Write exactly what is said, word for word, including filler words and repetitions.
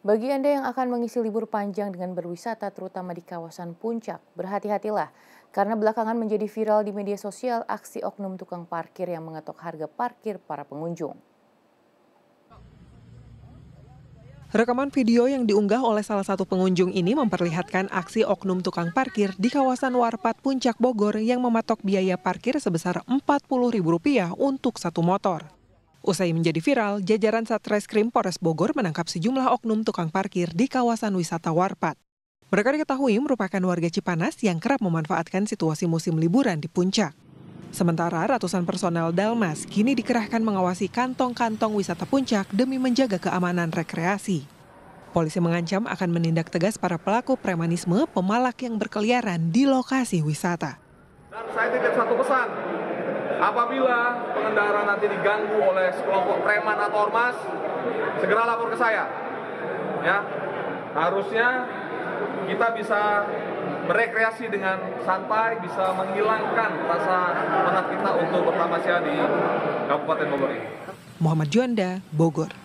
Bagi Anda yang akan mengisi libur panjang dengan berwisata terutama di kawasan Puncak, berhati-hatilah karena belakangan menjadi viral di media sosial aksi oknum tukang parkir yang mengetok harga parkir para pengunjung. Rekaman video yang diunggah oleh salah satu pengunjung ini memperlihatkan aksi oknum tukang parkir di kawasan Warpat Puncak Bogor yang mematok biaya parkir sebesar empat puluh ribu rupiah untuk satu motor. Usai menjadi viral, jajaran Satreskrim Polres Bogor menangkap sejumlah oknum tukang parkir di kawasan wisata Warpat. Mereka diketahui merupakan warga Cipanas yang kerap memanfaatkan situasi musim liburan di Puncak. Sementara ratusan personel Dalmas kini dikerahkan mengawasi kantong-kantong wisata Puncak demi menjaga keamanan rekreasi. Polisi mengancam akan menindak tegas para pelaku premanisme pemalak yang berkeliaran di lokasi wisata. Dan saya titip satu pesan, apabila pengendara nanti diganggu oleh sekelompok preman atau ormas, segera lapor ke saya. Ya, harusnya kita bisa berekreasi dengan santai, bisa menghilangkan rasa penat kita untuk bertamasya di Kabupaten Bogor ini. Muhammad Juanda, Bogor.